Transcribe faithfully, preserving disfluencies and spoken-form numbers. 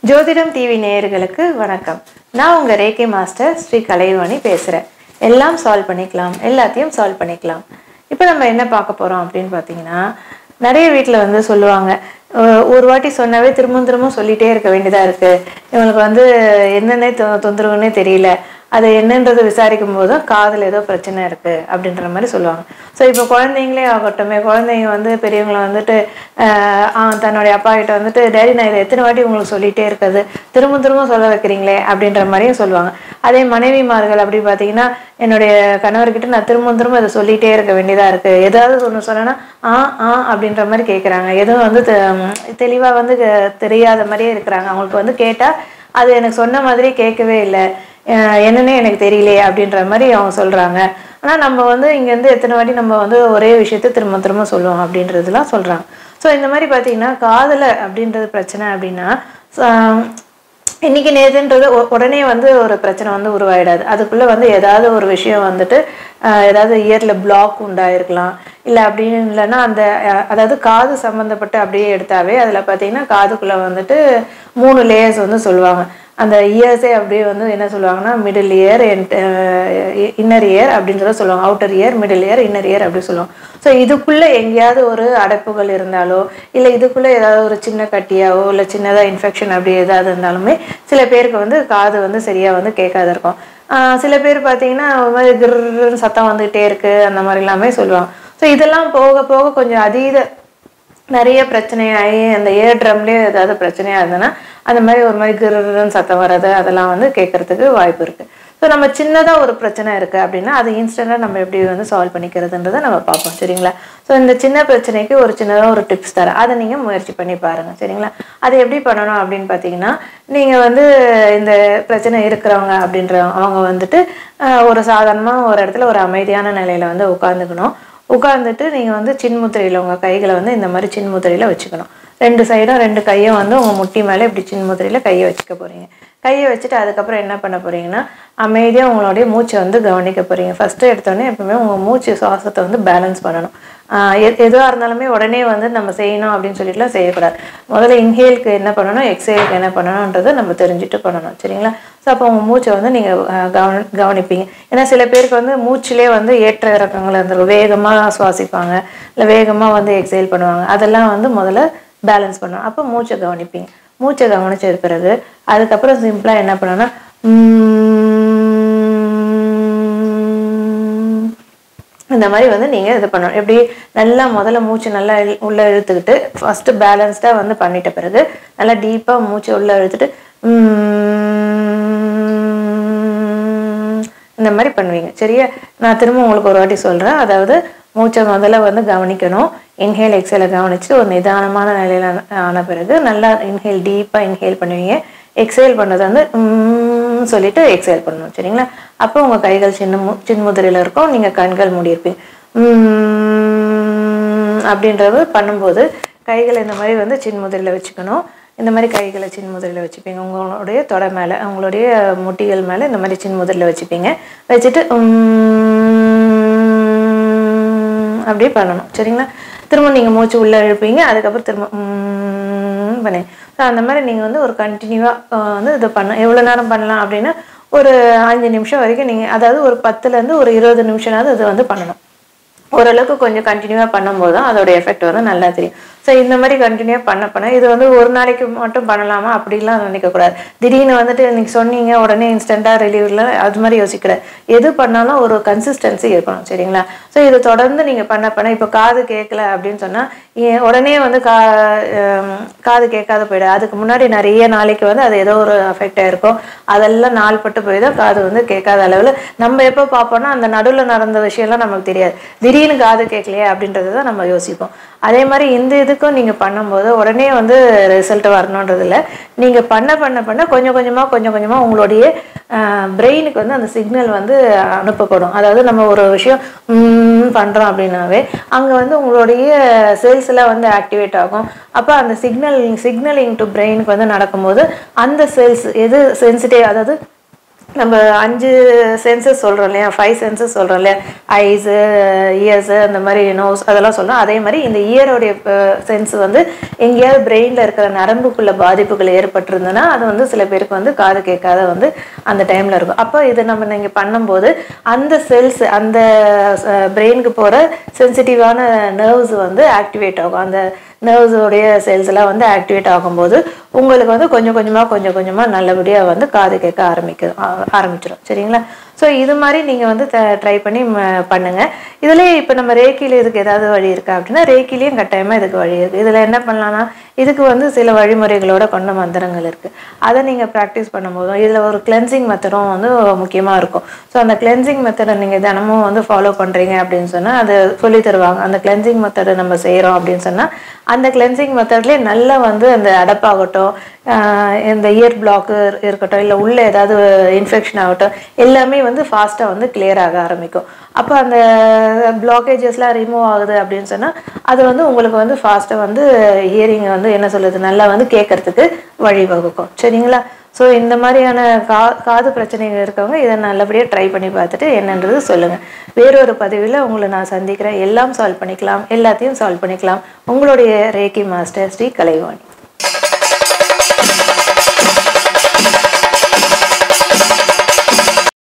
ஜோதிடம் டிவி நேயர்களுக்கு வணக்கம். நான் உங்க ரேக்கி மாஸ்டர் ஸ்ரீ கலைவாணி பேசுறேன். எல்லாம் சால்வ் பண்ணிக்கலாம், எல்லாத்தையும் சால்வ் பண்ணிக்கலாம். இப்போ நம்ம என்ன பார்க்க போறோம் அப்படின்னு பார்த்தீங்கன்னா, நிறைய வீட்டில் வந்து சொல்லுவாங்க, ஒரு வாட்டி சொன்னாவே திரும்ப திரும்ப சொல்லிட்டே இருக்க வேண்டியதா இருக்கு, இவங்களுக்கு வந்து என்னென்ன தொந்தரவுன்னே தெரியல, அது என்னன்றது விசாரிக்கும் போது தான் காதில் ஏதோ பிரச்சனை இருக்கு அப்படின்ற மாதிரி சொல்லுவாங்க. ஸோ இப்போ குழந்தைங்களே ஆகட்டுமே, குழந்தைங்க வந்து பெரியவங்களை வந்துட்டு தன்னுடைய அப்பா கிட்ட வந்துட்டு, டேடி நான் இதை எத்தனை வாட்டி உங்களுக்கு சொல்லிகிட்டே இருக்குது, திரும்ப திரும்ப சொல்ல வைக்கிறீங்களே அப்படின்ற மாதிரியும் சொல்லுவாங்க. அதே மனைவிமார்கள் அப்படி பார்த்தீங்கன்னா, என்னுடைய கணவர்கிட்ட நான் திரும்ப திரும்ப இதை சொல்லிகிட்டே இருக்க வேண்டியதாக இருக்குது, ஏதாவது ஒன்று சொன்னேன்னா ஆ ஆ அப்படின்ற மாதிரி கேட்குறாங்க, எதுவும் வந்து தெளிவாக வந்து தெரியாத மாதிரியே இருக்கிறாங்க. அவங்களுக்கு வந்து கேட்டால் அது எனக்கு சொன்ன மாதிரி கேட்கவே இல்லை, என்னன்னே எனக்கு தெரியலையே அப்படின்ற மாதிரி அவங்க சொல்கிறாங்க. ஆனால் நம்ம வந்து இங்கேருந்து எத்தனை வாட்டி நம்ம வந்து ஒரே விஷயத்த திரும்ப திரும்ப சொல்லுவோம் அப்படின்றதுலாம் சொல்கிறாங்க. ஸோ இந்த மாதிரி பார்த்தீங்கன்னா, காதல் அப்படின்றது பிரச்சனை அப்படின்னா, இன்றைக்கி நேற்றுன்றது உடனே வந்து ஒரு பிரச்சனை வந்து உருவாயிடாது. அதுக்குள்ளே வந்து ஏதாவது ஒரு விஷயம் வந்துட்டு ஏதாவது இயரில் பிளாக் உண்டாயிருக்கலாம், இல்லை அப்படின்னு இல்லைன்னா அந்த அதாவது காது சம்மந்தப்பட்டு அப்படியே எடுத்தாவே அதில் பார்த்தீங்கன்னா காதுக்குள்ளே வந்துட்டு மூணு லேயர்ஸ் வந்து சொல்லுவாங்க. அந்த இயர்ஸே அப்படியே வந்து என்ன சொல்லுவாங்கன்னா, மிடில் இயர், இன்னர் இயர் அப்படின்றத சொல்லுவாங்க. Outer ear, middle ear, inner ear அப்படி சொல்லுவாங்க. ஸோ இதுக்குள்ளே எங்கேயாவது ஒரு அடைப்புகள் இருந்தாலோ, இல்லை இதுக்குள்ளே ஏதாவது ஒரு சின்ன கட்டியாவோ, இல்லை சின்னதாக இன்ஃபெக்ஷன் அப்படி ஏதாவது இருந்தாலுமே சில பேருக்கு வந்து காது வந்து சரியாக வந்து கேட்காத இருக்கும். சில பேர் பார்த்தீங்கன்னா ஒரு மாதிரி கிருன்னு சத்தம் வந்துகிட்டே இருக்குது அந்த மாதிரி எல்லாமே சொல்லுவாங்க. ஸோ இதெல்லாம் போக போக கொஞ்சம் அதீத நிறைய பிரச்சனையாகி அந்த இயர் ட்ரம்லேயே ஏதாவது பிரச்சனையாக இருந்ததுன்னா அந்த மாதிரி ஒரு மாதிரி கிருன்னு சத்தம் வர்றது அதெல்லாம் வந்து கேட்கறதுக்கு வாய்ப்பு இருக்குது. ஸோ நம்ம சின்னதாக ஒரு பிரச்சனை இருக்குது அப்படின்னா அது இன்ஸ்டண்ட்டாக நம்ம எப்படி வந்து சால்வ் பண்ணிக்கிறதுன்றதை நம்ம பார்ப்போம், சரிங்களா? ஸோ இந்த சின்ன பிரச்சனைக்கு ஒரு சின்னதாக ஒரு டிப்ஸ் தரேன், அதை நீங்கள் முயற்சி பண்ணி பாருங்கள், சரிங்களா? அது எப்படி பண்ணணும் அப்படின்னு பார்த்தீங்கன்னா, நீங்கள் வந்து இந்த பிரச்சனை இருக்கிறவங்க அப்படின்ற அவங்க வந்துட்டு ஒரு சாதாரணமாக ஒரு இடத்துல ஒரு அமைதியான நிலையில் வந்து உட்காந்துக்கணும். உட்காந்துட்டு நீங்கள் வந்து சின்முத்திரையில் உங்கள் கைகளை வந்து இந்த மாதிரி சின்முத்திரையில் வச்சுக்கணும். ரெண்டு சைடும் ரெண்டு கையும் வந்து உங்கள் முட்டி மேலே இப்படி சின்முத்திரையில் கையை வச்சுக்க போகிறீங்க. கையை வச்சுட்டு அதுக்கப்புறம் என்ன பண்ண போகிறீங்கன்னா, அமைதியாக உங்களுடைய மூச்சை வந்து கவனிக்க போகிறீங்க. ஃபஸ்ட்டு எடுத்தோடனே எப்பவுமே உங்கள் மூச்சு சுவாசத்தை வந்து பேலன்ஸ் பண்ணணும். எதுவாக இருந்தாலுமே உடனே வந்து நம்ம செய்யணும் அப்படின்னு சொல்லிட்டுலாம் செய்யக்கூடாது. முதல்ல இன்ஹேலுக்கு என்ன பண்ணணும், எக்ஸேலுக்கு என்ன பண்ணணுன்றதை நம்ம தெரிஞ்சுட்டு பண்ணணும், சரிங்களா? ஸோ அப்போ உங்கள் மூச்சை வந்து நீங்கள் கவனி கவனிப்பீங்க ஏன்னா சில பேருக்கு வந்து மூச்சிலே வந்து ஏற்ற இறக்கங்கள் இருந்திருக்கும், வேகமாக சுவாசிப்பாங்க, இல்லை வேகமாக வந்து எக்ஸேல் பண்ணுவாங்க. அதெல்லாம் வந்து முதல்ல பேலன்ஸ் பண்ணணும். அப்போ மூச்சை கவனிப்பீங்க. மூச்சை கவனிச்சது பிறகு அதுக்கப்புறம் சிம்பிளாக என்ன பண்ணணும்னா, இந்த மாதிரி வந்து நீங்கள் இது பண்ணணும். எப்படி நல்லா முதல்ல மூச்சு நல்லா உள்ளே இழுத்துக்கிட்டு ஃபஸ்ட்டு பேலன்ஸ்டாக வந்து பண்ணிட்ட பிறகு நல்லா டீப்பாக மூச்சு உள்ளே இழுத்துட்டு இந்த மாதிரி பண்ணுவீங்க, சரியா? நான் திரும்ப உங்களுக்கு ஒரு வாட்டி சொல்கிறேன். அதாவது மூச்சை முதல்ல வந்து கவனிக்கணும், இன்ஹேல் எக்ஸேலை கவனிச்சு ஒரு நிதானமான நிலையில் ஆன பிறகு நல்லா இன்ஹேல் டீப்பாக இன்ஹேல் பண்ணுவீங்க. எக்ஸேல் பண்ணதை வந்து சொல்லிட்டு எக்ஸேல் பண்ணணும், சரிங்களா? அப்போ உங்கள் கைகள் சின்ன மு சின்முதிரையில் இருக்கும், நீங்கள் கண்கள் மூடியிருப்பீங்க. அப்படின்றது பண்ணும்போது கைகளை இந்த மாதிரி வந்து சின்முதிரையில் வச்சுக்கணும். இந்த மாதிரி கைகளை சின்முதிரையில் வச்சுப்பீங்க. உங்களுடைய தொடை மேலே, உங்களுடைய முட்டிகள் மேலே இந்த மாதிரி சின்முதிரையில் வச்சுப்பீங்க. வச்சுட்டு அப்படியே பண்ணணும், சரிங்களா? திரும்ப நீங்கள் மூச்சு உள்ளே இழுப்பீங்க, அதுக்கப்புறம் திரும்ப பண்ணி ஸோ அந்த மாதிரி நீங்கள் வந்து ஒரு கண்டினியூவாக வந்து இதை பண்ண எவ்வளோ நேரம் பண்ணலாம் அப்படின்னா, ஒரு அஞ்சு நிமிஷம் வரைக்கும் நீங்கள், அதாவது ஒரு பத்துலேருந்து ஒரு இருபது நிமிஷம்னாவது இது வந்து பண்ணணும். ஓரளவுக்கு கொஞ்சம் கண்டினியூவாக பண்ணும்போது தான் அதோட எஃபெக்ட் வந்து நல்லா தெரியும். ஸோ இந்த மாதிரி கண்டினியூவாக பண்ண பண்ண இது வந்து ஒரு நாளைக்கு மட்டும் பண்ணலாமா அப்படிலாம் நினைக்கக்கூடாது. திடீர்னு வந்துட்டு இன்றைக்கி சொன்னீங்க உடனே இன்ஸ்டண்ட்டாக ரிலீவில் அது மாதிரி யோசிக்கூடாது. எது பண்ணாலும் ஒரு கன்சிஸ்டன்சி இருக்கணும், சரிங்களா? ஸோ இதை தொடர்ந்து நீங்கள் பண்ண பண்ண இப்போ காது கேட்கல அப்படின்னு சொன்னால் உடனே வந்து கா காது கேட்காத போயிடும். அதுக்கு முன்னாடி நிறைய நாளைக்கு வந்து அது ஏதோ ஒரு அஃபெக்ட் ஆகிருக்கும், அதெல்லாம் நாள் பட்டு போய் தான் காது வந்து கேட்காத அளவில் நம்ம எப்போ பார்ப்போம்னா அந்த நடுவில் நடந்த விஷயம்லாம் நமக்கு தெரியாது, திடீர்னு காது கேட்கலையே அப்படின்றது தான் நம்ம யோசிப்போம். அதே மாதிரி இந்த இதுக்கும் நீங்கள் பண்ணும்போது உடனே வந்து ரிசல்ட் வரணுன்றதில்ல. நீங்கள் பண்ண பண்ண பண்ண கொஞ்சம் கொஞ்சமாக கொஞ்சம் கொஞ்சமாக உங்களுடைய பிரெயினுக்கு வந்து அந்த சிக்னல் வந்து அனுப்பப்படும். அதாவது நம்ம ஒரு விஷயம் பண்ணுறோம் அப்படின்னாவே அங்கே வந்து உங்களுடைய செல்ஸ் எல்லாம் வந்து ஆக்டிவேட் ஆகும். அப்போ அந்த சிக்னல் சிக்னலிங் டு பிரெயினுக்கு வந்து நடக்கும்போது அந்த செல்ஸ் எது சென்சிட்டிவ், அதாவது நம்ம அஞ்சு சென்சஸ் சொல்கிறோம் இல்லையா, ஃபைவ் சென்சஸ் சொல்கிறோம் இல்லையா, ஐஸு, இயர்ஸு, அந்த மாதிரி நோஸ் அதெல்லாம் சொல்கிறோம். அதே மாதிரி இந்த இயரோடைய சென்ஸ் வந்து எங்கேயாவது பிரெயினில் இருக்கிற நரம்புக்குள்ள பாதிப்புகள் ஏற்பட்டிருந்ததுன்னா அது வந்து சில பேருக்கு வந்து காது கேட்காத வந்து அந்த டைமில் இருக்கும். அப்போ இதை நம்ம நீங்கள் பண்ணும்போது அந்த செல்ஸ் அந்த பிரெயினுக்கு போகிற சென்சிட்டிவான நர்வ்ஸ் வந்து ஆக்டிவேட் ஆகும். அந்த நர்வ்ஸோடைய செல்ஸ் எல்லாம் வந்து ஆக்டிவேட் ஆகும்போது உங்களுக்கு வந்து கொஞ்சம் கொஞ்சமாக கொஞ்சம் கொஞ்சமாக நல்லபடியாக வந்து காது கேட்க ஆரம்பிக்க ஆரம்பிச்சிடும். சரிங்களா? ஸோ இது மாதிரி நீங்கள் வந்து ட்ரை பண்ணி பண்ணுங்கள். இதுலேயே இப்போ நம்ம ரேக்கியில் இதுக்கு ஏதாவது வழி இருக்கா அப்படின்னா ரேக்கிலையும் கட்டாயமாக இதுக்கு வழி இருக்குது. இதில் என்ன பண்ணலான்னா இதுக்கு வந்து சில வழிமுறைகளோட கொண்ட மந்திரங்கள் இருக்குது. அதை நீங்கள் ப்ராக்டிஸ் பண்ணும்போதும் இதில் ஒரு கிளென்சிங் மெத்தடும் வந்து முக்கியமாக இருக்கும். ஸோ அந்த கிளென்சிங் மெத்தடை நீங்கள் தினமும் வந்து ஃபாலோ பண்ணுறீங்க அப்படின்னு சொன்னால் அது சொல்லி தருவாங்க. அந்த கிளென்சிங் மெத்தடை நம்ம செய்கிறோம் அப்படின்னு சொன்னால் அந்த கிளென்சிங் மெத்தட்லேயே நல்லா வந்து அந்த அடப்பாகட்டும், இந்த இயர் பிளாக்கு இருக்கட்டும், இல்லை உள்ளே ஏதாவது இன்ஃபெக்ஷன் ஆகட்டும், எல்லாமே வந்து ஃபாஸ்ட்டாக வந்து கிளியர் ஆக ஆரம்பிக்கும். அப்போ அந்த பிளாக்கேஜஸ்லாம் ரிமூவ் ஆகுது அப்படின்னு சொன்னால் அது வந்து உங்களுக்கு வந்து ஃபாஸ்ட்டாக வந்து ஹியரிங் வந்து என்ன சொல்லுது நல்லா வந்து கேட்கறதுக்கு வழிவகுக்கும். சரிங்களா? ஸோ இந்த மாதிரியான கா காது பிரச்சனைகள் இருக்கவங்க இதை நல்லபடியாக ட்ரை பண்ணி பார்த்துட்டு என்னன்றது சொல்லுங்கள். வேறொரு பதிவில் உங்களை நான் சந்திக்கிறேன். எல்லாம் சால்வ் பண்ணிக்கலாம், எல்லாத்தையும் சால்வ் பண்ணிக்கலாம். உங்களுடைய ரேக்கி மாஸ்டர் ஸ்ரீ கலைவாணி.